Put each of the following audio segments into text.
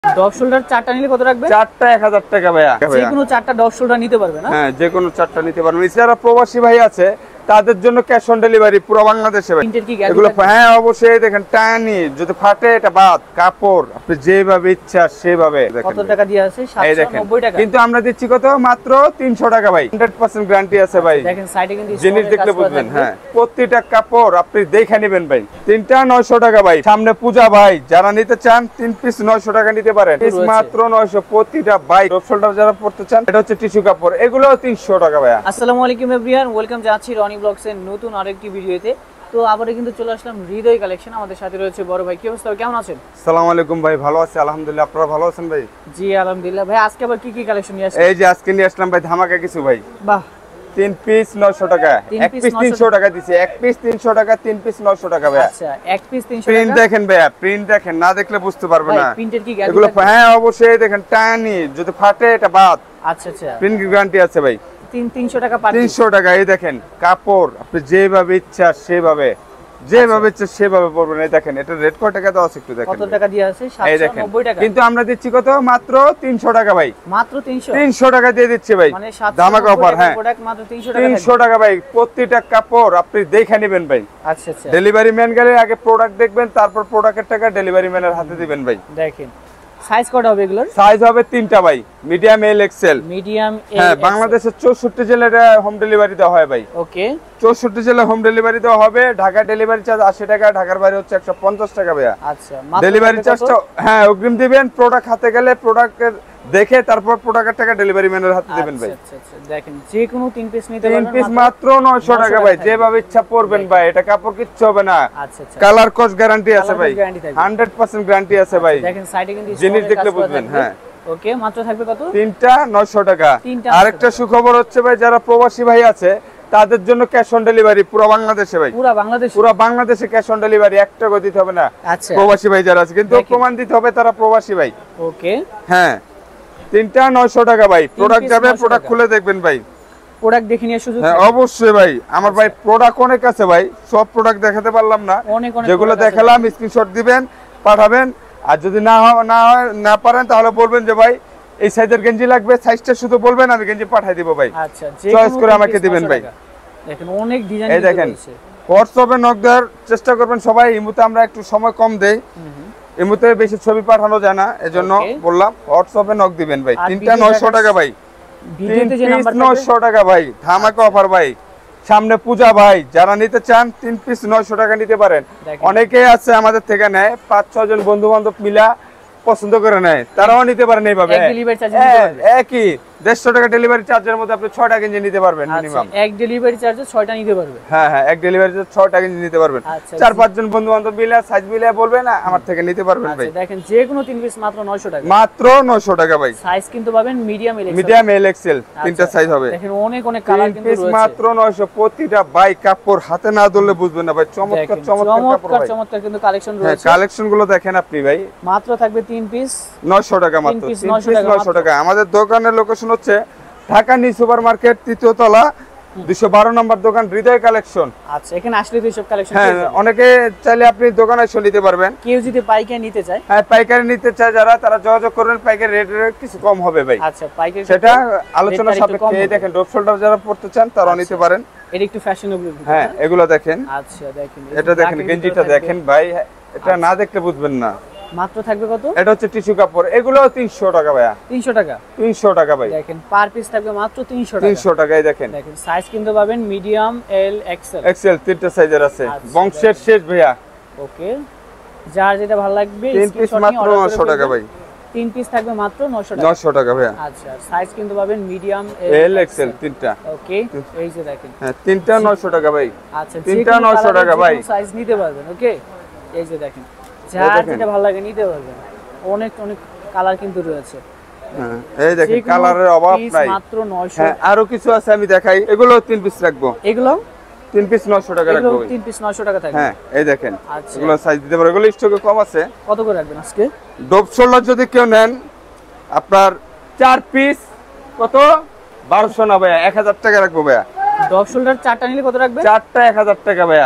ডব shoulder চারটা নিলে কত রাখবে? চারটা 1000 টাকা ভাইয়া। যে কোনো চারটা ডব শোল্ডার নিতে পারবে না? হ্যাঁ, যে কোনো চারটা নিতে পারবেন। এছাড়া প্রবাসী ভাই আছে, তাদের জন্য ক্যাশ অন ডেলিভারি পুরো বাংলাদেশে ভাই। এগুলো হ্যাঁ অবশ্যই দেখেন, টানি যদি ফাটে এটা বাদ, কাপড় আপনি যেভাবে ইচ্ছা সেভাবে। কত টাকা দিয়ে আছে? 790 টাকা। কিন্তু আমরা দিচ্ছি কত? মাত্র 300 টাকা ভাই। 100% গ্যারান্টি আছে ভাই। দেখেন সাইডে কিন্তু জিনিস দেখলে বুঝবেন। হ্যাঁ, প্রত্যেকটা কাপড় আপনি দেখে নেবেন ভাই। তিনটা 900 টাকা ভাই। সামনে পূজা ভাই, যারা নিতে চান 3 পিস 900 টাকা নিতে পারেন। পিস মাত্র 900 প্রতিটা ভাই। টপ শোল্ডার যারা পড়তে চান, এটা হচ্ছে টিস্যু কাপড়, এগুলো 300 টাকা ভাই। আসসালামু আলাইকুম এভরিওয়ান, ওয়েলকাম জানাচ্ছি রনি ব্লগস এর নতুন আরেকটি ভিডিওতে। তো আবারো কিন্তু চলে আসলাম হৃদয় কালেকশন। আমাদের সাথে রয়েছে বড় ভাই। কি অবস্থা, কেমন আছেন? আসসালামু আলাইকুম ভাই, ভালো আছি আলহামদুলিল্লাহ। আপনারা ভালো আছেন ভাই? জি আলহামদুলিল্লাহ। ভাই আজকে আবার কি কি কালেকশন নিয়ে আসছেন? এই যে আজকে নিয়ে আসলাম ভাই ধামাকা কিছু ভাই। বাহ, 3 পিস 900 টাকা, 1 পিস 300 টাকা দিছি। 1 পিস 300 টাকা, 3 পিস 900 টাকা ভাই। আচ্ছা, 1 পিস 300 টাকা। প্রিন্ট দেখেন ভাই, প্রিন্ট দেখেন, না দেখলে বুঝতে পারবে না। প্রিন্টের কি গ্যারান্টি? এগুলো হ্যাঁ অবশ্যই দেখেন, টানি যদি ফাটে এটা বাদ। আচ্ছা আচ্ছা, প্রিন্ট গ্যারান্টি আছে ভাই। 300 টাকা পার। 300 টাকা। এই দেখেন কাপড় আপনি যেভাবে ইচ্ছা সেভাবে, যেভাবে ইচ্ছা সেভাবে পরবেন। এই দেখেন, এটা রেট কত টাকা দাও আছে একটু দেখেন। কত টাকা দিয়ে আছে? 790 টাকা। কিন্তু আমরা দিচ্ছি কত? মাত্র 300 টাকা ভাই। মাত্র 300? 300 টাকা দিয়ে দিচ্ছি ভাই। মানে ধামাকা অফার। হ্যাঁ, প্রোডাক্ট মাত্র 300 টাকা। 300 টাকা ভাই। প্রত্যেকটা কাপড় আপনি দেখে নেবেন ভাই। আচ্ছা আচ্ছা, ডেলিভারি ম্যান গেলে আগে প্রোডাক্ট দেখবেন, তারপর প্রোডাক্টের টাকা ডেলিভারি ম্যানের হাতে দিবেন ভাই। দেখেন সাইজ কত হবে এগুলোর? সাইজ হবে 3টা ভাই, medium, L, XL. Medium, L. হ্যাঁ, বাংলাদেশের 64 জেলায় হোম ডেলিভারি দেওয়া হয় ভাই। ওকে, 64 জেলায় হোম ডেলিভারি দেওয়া হবে। ঢাকা ডেলিভারি চার্জ 80 টাকা, ঢাকার বাইরে হচ্ছে 150 টাকা ভাইয়া। আচ্ছা, ডেলিভারি চার্জটা হ্যাঁ অগ্রিম দিবেন। প্রোডাক্ট হাতে গেলে প্রোডাক্টের দেখে তারপর প্রোডাক্টের টাকা ডেলিভারি ম্যানের হাতে দিবেন ভাই। আচ্ছা আচ্ছা, দেখেন যে কোনো 3 পিস নিতে পারবেন। 3 পিস মাত্র 900 টাকা ভাই। যেভাবে ইচ্ছা পরবেন ভাই, এটা কাপড় কিচ্ছু হবে না। আচ্ছা আচ্ছা, কালার কস গ্যারান্টি আছে ভাই। 100% গ্যারান্টি আছে ভাই। দেখেন সাইডে কিন্তু জিনিস দেখলে বুঝবেন। হ্যাঁ, ওকে, মাত্র থাকবে কত? তিনটা 900 টাকা। আরেকটা সুখবর হচ্ছে ভাই, যারা প্রবাসী ভাই আছে তাদের জন্য ক্যাশ অন ডেলিভারি পুরো বাংলাদেশে ভাই। পুরো বাংলাদেশে ক্যাশ অন ডেলিভারি, 1 টাকা দিতে হবে না। আচ্ছা, প্রবাসী ভাই যারা আছে, কিন্তু প্রমাণ দিতে হবে তারা প্রবাসী ভাই। ওকে, হ্যাঁ, তিনটা 900 টাকা ভাই। প্রোডাক্ট যাবে, প্রোডাক্ট খুলে দেখবেন ভাই। প্রোডাক্ট দেখে নিয়ে সুযোগ। হ্যাঁ অবশ্যই ভাই, আমার ভাই প্রোডাক্ট অনেক আছে ভাই। সব প্রোডাক্ট দেখাতে পারলাম না, যেগুলো দেখালাম স্ক্রিনশট দিবেন, পাঠাবেন। আর যদি না পারেন তাহলে বলবেন যে ভাই এই সাইজের গেঞ্জি লাগবে, সাইজটা শুধু বলবেন, আমি গেঞ্জি পাঠিয়ে দিব ভাই। আচ্ছা, চয়েস করে আমাকে দিবেন ভাই। দেখেন অনেক ডিজাইন। এই দেখেন, হোয়াটসঅ্যাপে নক দেওয়ার চেষ্টা করবেন সবাই। এই মুহূর্তে আমরা একটু সময় কম দেই, এই মুহূর্তে বেশি ছবি পাঠানো যায় না, এজন্য বললাম হোয়াটসঅ্যাপে নক দিবেন ভাই। তিনটা 900 টাকা ভাই। 3 পিস 900 টাকা ভাই। ধামাকা অফার ভাই। সামনে পূজা ভাই, যারা নিতে চান 3 পিস 900 টাকা নিতে পারেন। অনেকেই আছে আমাদের থেকে নেয়, 5-6 জন বন্ধু বান্ধব মিলা পছন্দ করে নেয়, তারাও নিতে পারেন এইভাবে। একই 150 টাকা ডেলিভারি চার্জের মধ্যে আপনি 6টা গেঞ্জি নিতে পারবেন মিনিমাম। এক ডেলিভারি চার্জে 6টা নিতে পারবে। হ্যাঁ হ্যাঁ, এক ডেলিভারি চার্জে 6টা গেঞ্জি নিতে পারবেন। 4-5 জন বন্ধু বান্ধব মিলে সাইজ মিলে বলবেন, আমার থেকে নিতে পারবেন ভাই। দেখেন যে কোনো 3 পিস মাত্র 900 টাকা। মাত্র 900 টাকা ভাই। সাইজ কিন্তু পাবেন medium, L, medium, L, XL, তিনটা সাইজ হবে। দেখেন অনেক অনেক কালার কিন্তু রয়েছে। মাত্র 900 প্রতিটা ভাই। কাপড় হাতে না ধরলে বুঝবেন না ভাই। চমৎকার চমৎকার কাপড় ভাই। চমৎকার কিন্তু কালেকশন রয়েছে। হ্যাঁ, কালেকশন গুলো দেখেন আপনি ভাই। মাত্র থাকবে 3 পিস 900 টাকা মাত্র। 3 পিস 900 টাকা। আমাদের দোকানের লোকেশন হচ্ছে ঢাকা নিউ সুপার মার্কেট, 3য় তলা, 212 নম্বর দোকান, হৃদয় কালেকশন। আচ্ছা, এখানে আসলে তো সব কালেকশন। হ্যাঁ, অনেকে চাইলে আপনি দোকানে এসে নিতে পারবেন। কেউ যদি পাইকারি নিতে চায়, হ্যাঁ পাইকারি নিতে চায় যারা, তারা যোগাযোগ করবেন। পাইকারি রেট কিছু কম হবে ভাই। আচ্ছা, পাইকারি সেটা আলোচনা সাপেক্ষে। এই দেখেন ডপ শোল্ডার যারা পড়তে চান তারা নিতে পারেন। এটা একটু ফ্যাশনেবল। হ্যাঁ, এগুলো দেখেন। আচ্ছা দেখেন, এটা দেখেন, গেঞ্জিটা দেখেন ভাই, এটা না দেখলে বুঝবেন না। মাত্র থাকবে কত? এটা হচ্ছে টিস্যু কাপড়, এগুলো 300 টাকা ভাইয়া। 300 টাকা। 300 টাকা ভাই। দেখেন পার পিস থাকবে মাত্র 300 টাকা। 300 টাকায় দেখেন। দেখেন সাইজ কিন্তু পাবেন মিডিয়াম, এল, এক্সেল। এক্সেল তিনটা সাইজের আছে। বংশের শেষ ভাইয়া। ওকে, যার যেটা ভালো লাগবে 3 পিস মাত্র 900 টাকা ভাই। 3 পিস থাকবে মাত্র 900 টাকা। 900 টাকা ভাইয়া। আচ্ছা, সাইজ কিন্তু পাবেন মিডিয়াম, এল, এক্সেল তিনটা। ওকে, এই যে দেখেন। হ্যাঁ, তিনটা 900 টাকা ভাই। আচ্ছা, তিনটা 900 টাকা ভাই। সাইজ নিতে পারবেন। ওকে, এই যে দেখেন, যার যেটা ভালো লাগে নিতে পারবেন। অনেক অনেক কালার কিন্তু রয়েছে। হ্যাঁ, এই দেখেন কালারের অভাব নাই। মাত্র 900। হ্যাঁ, আরো কিছু আছে আমি দেখাই। এগুলো 3 পিস রাখবো। এগুলো 3 পিস 900 টাকা রাখবো। 3 পিস 900 টাকা থাকবে। হ্যাঁ, এই দেখেন। আচ্ছা, এগুলো সাইজ দিতে পারো, এগুলো স্টকে কম আছে। কত করে রাখবেন আজকে? ডপ শোল্ডার যদি কেউ নেন, আপনার 4 পিস কত? 1200 না ভাইয়া, 1000 টাকা রাখবো ভাইয়া। ডপ শোল্ডার 4টা নিলে কত রাখবে? 4টা 1000 টাকা ভাইয়া।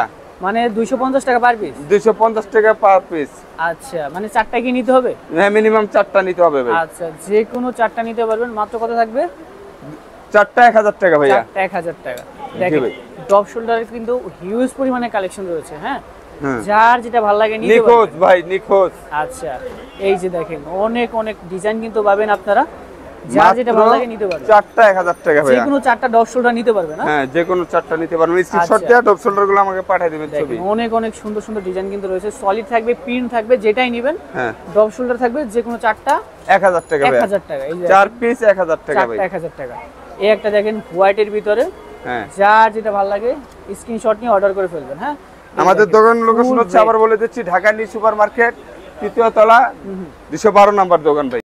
মানে 250 টাকা পার পিস? 250 টাকা পার পিস। আচ্ছা, মানে 4টা কি নিতে হবে? হ্যাঁ, মিনিমাম 4টা নিতে হবে ভাই। আচ্ছা, যে কোনো 4টা নিতে পারবেন। মাত্র কত থাকবে? 4টা 1000 টাকা ভাইয়া। 4টা 1000 টাকা। দেখেন ডব শোল্ডারে কিন্তু হিউজ পরিমাণে কালেকশন রয়েছে। হ্যাঁ, যার যেটা ভালো লাগে নিতে পারবেন। নিখোঁজ ভাই, নিখোঁজ। আচ্ছা, এই যে দেখেন অনেক অনেক ডিজাইন কিন্তু পাবেন আপনারা, যার যেটা ভালো লাগে নিতে পারবেন। 4টা 1000 টাকা ভাইয়া। যে কোনো 4টা ডব শোল্ডার নিতে পারবেন। হ্যাঁ, যে কোনো 4টা নিতে পারবেন। স্ক্রিনশট দিয়ে ডব শোল্ডারগুলো আমাকে পাঠিয়ে দিবেন ছবি। অনেক অনেক সুন্দর সুন্দর ডিজাইন কিন্তু রয়েছে। সলিড থাকবে, প্রিন্ট থাকবে, যেটাই নেবেন। হ্যাঁ, ডব শোল্ডার থাকবে, যে কোনো 4টা 1000 টাকা ভাই। 1000 টাকা। এই যে 4 পিস 1000 টাকা ভাই। 1000 টাকা। এই একটা দেখেন হোয়াইটের ভিতরে। হ্যাঁ, যার যেটা ভালো লাগে স্ক্রিনশট নিয়ে অর্ডার করে ফেলবেন। হ্যাঁ, আমাদের দোকান লোকেশন হচ্ছে, আবার বলে দিচ্ছি, ঢাকা নিউ সুপার মার্কেট, 3য় তলা, 212 নাম্বার দোকান ভাই।